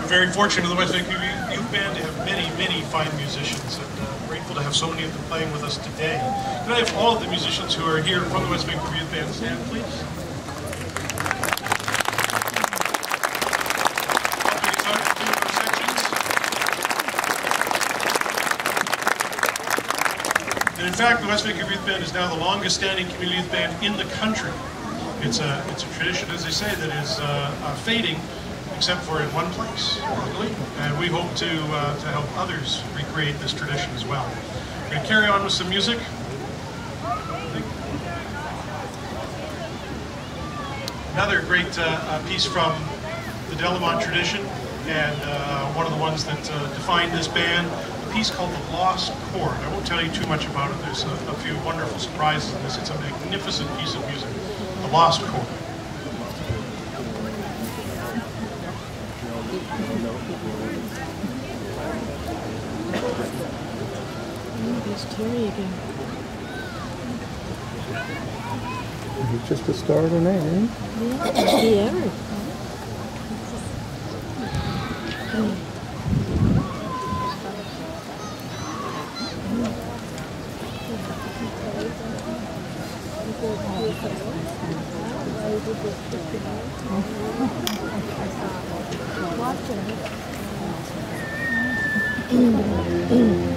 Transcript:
very fortunate in the West Vancouver Youth Band to have many, many fine musicians, and grateful to have so many of them playing with us today. Can I have all of the musicians who are here from the West Vancouver Youth Band stand, please? And in fact, the West Vancouver Youth Band is now the longest standing community youth band in the country. It's a tradition, as they say, that is fading, except for in one place, locally, and we hope to help others recreate this tradition as well. We're going to carry on with some music. Another great piece from the Delamont tradition, and one of the ones that defined this band, a piece called The Lost Chord. I won't tell you too much about it. There's a few wonderful surprises in this. It's a magnificent piece of music, The Lost Chord. There's Terry again. It's just a start of night, eh? Yeah, Eric. Watching it.